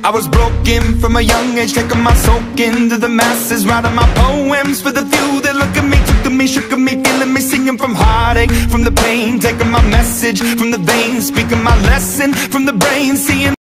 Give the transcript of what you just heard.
I was broken from a young age, taking my soak into the masses, writing my poems for the few that look at me, took to me, shook at me, feeling me, singing from heartache, from the pain, taking my message from the veins, speaking my lesson from the brain, seeing